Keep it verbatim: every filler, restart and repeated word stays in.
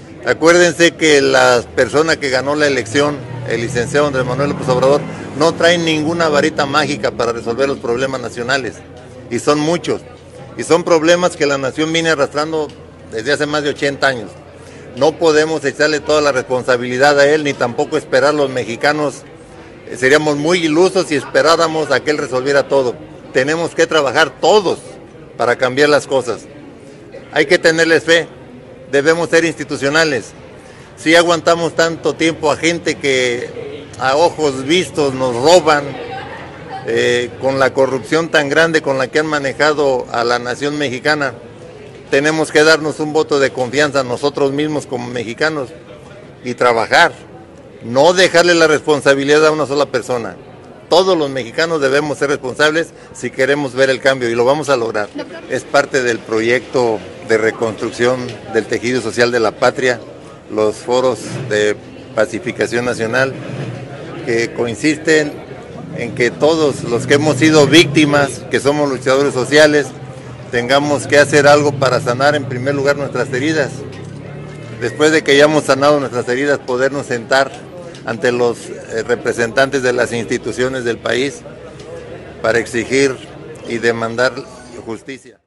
Acuérdense que la persona que ganó la elección, el licenciado Andrés Manuel López Obrador, no trae ninguna varita mágica para resolver los problemas nacionales, y son muchos, y son problemas que la nación viene arrastrando desde hace más de ochenta años. No podemos echarle toda la responsabilidad a él, ni tampoco esperar los mexicanos. Seríamos muy ilusos si esperáramos a que él resolviera todo. Tenemos que trabajar todos para cambiar las cosas. Hay que tenerles fe, debemos ser institucionales. Si aguantamos tanto tiempo a gente que a ojos vistos nos roban, eh, con la corrupción tan grande con la que han manejado a la nación mexicana, tenemos que darnos un voto de confianza nosotros mismos como mexicanos y trabajar, no dejarle la responsabilidad a una sola persona. Todos los mexicanos debemos ser responsables si queremos ver el cambio, y lo vamos a lograr. Es parte del proyecto de reconstrucción del tejido social de la patria, los foros de pacificación nacional, que consisten en que todos los que hemos sido víctimas, que somos luchadores sociales, tengamos que hacer algo para sanar en primer lugar nuestras heridas. Después de que hayamos sanado nuestras heridas, podernos sentar ante los representantes de las instituciones del país para exigir y demandar justicia.